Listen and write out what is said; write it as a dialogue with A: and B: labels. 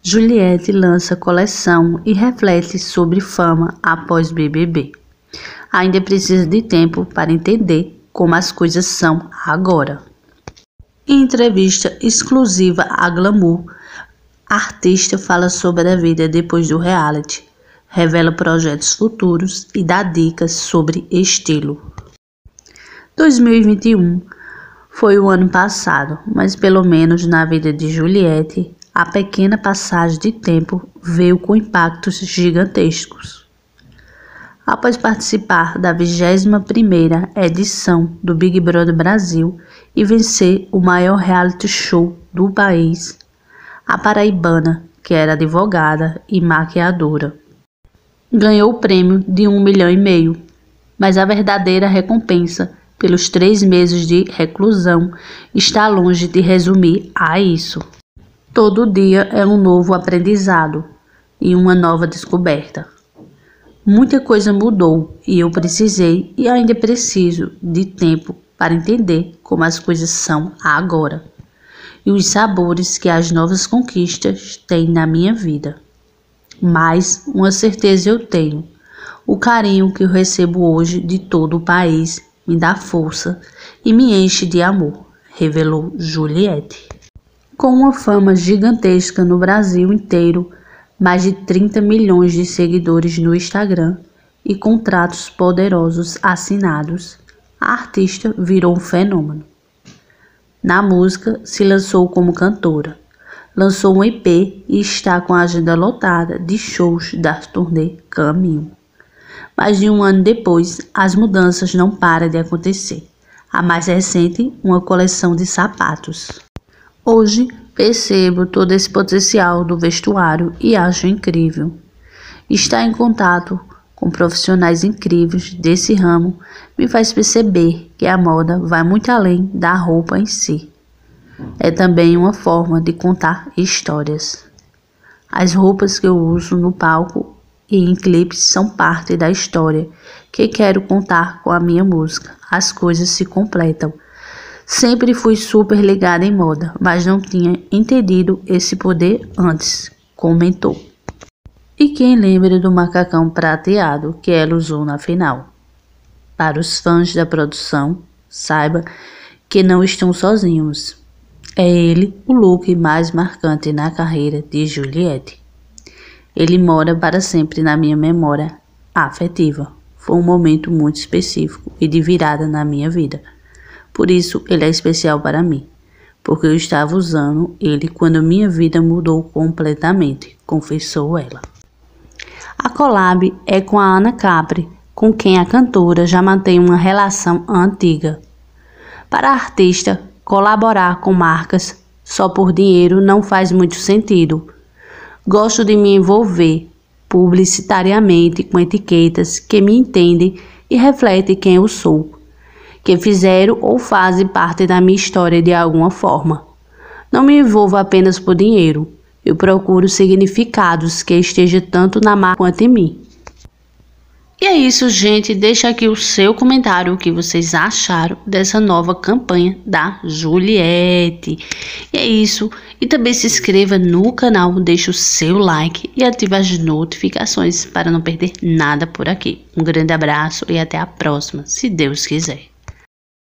A: Juliette lança coleção e reflete sobre fama após BBB. Ainda precisa de tempo para entender como as coisas são agora. Em entrevista exclusiva à Glamour, a artista fala sobre a vida depois do reality, revela projetos futuros e dá dicas sobre estilo. 2021 foi o ano passado, mas pelo menos na vida de Juliette, a pequena passagem de tempo veio com impactos gigantescos. Após participar da 21ª edição do Big Brother Brasil e vencer o maior reality show do país, a paraibana, que era advogada e maquiadora, ganhou o prêmio de 1,5 milhão, mas a verdadeira recompensa pelos 3 meses de reclusão está longe de resumir a isso. Todo dia é um novo aprendizado e uma nova descoberta. Muita coisa mudou e eu precisei e ainda preciso de tempo para entender como as coisas são agora e os sabores que as novas conquistas têm na minha vida. Mas uma certeza eu tenho: o carinho que eu recebo hoje de todo o país me dá força e me enche de amor, revelou Juliette. Com uma fama gigantesca no Brasil inteiro, mais de 30 milhões de seguidores no Instagram e contratos poderosos assinados, a artista virou um fenômeno. Na música, se lançou como cantora, lançou um EP e está com a agenda lotada de shows da turnê Caminho. Mais de um ano depois, as mudanças não param de acontecer. A mais recente, uma coleção de sapatos. Hoje, percebo todo esse potencial do vestuário e acho incrível. Estar em contato com profissionais incríveis desse ramo me faz perceber que a moda vai muito além da roupa em si. É também uma forma de contar histórias. As roupas que eu uso no palco e em clipes são parte da história que quero contar com a minha música. As coisas se completam. Sempre fui super ligada em moda, mas não tinha entendido esse poder antes, comentou. E quem lembra do macacão prateado que ela usou na final? Para os fãs da produção, saiba que não estão sozinhos. É ele o look mais marcante na carreira de Juliette. Ele mora para sempre na minha memória afetiva. Foi um momento muito específico e de virada na minha vida. Por isso, ele é especial para mim, porque eu estava usando ele quando minha vida mudou completamente, confessou ela. A collab é com a Ana Capri, com quem a cantora já mantém uma relação antiga. Para a artista, colaborar com marcas só por dinheiro não faz muito sentido. Gosto de me envolver publicitariamente com etiquetas que me entendem e refletem quem eu sou, que fizeram ou fazem parte da minha história de alguma forma. Não me envolvo apenas por dinheiro. Eu procuro significados que estejam tanto na marca quanto em mim. E é isso, gente. Deixa aqui o seu comentário, o que vocês acharam dessa nova campanha da Juliette. E é isso. E também se inscreva no canal, deixa o seu like e ative as notificações para não perder nada por aqui. Um grande abraço e até a próxima, se Deus quiser.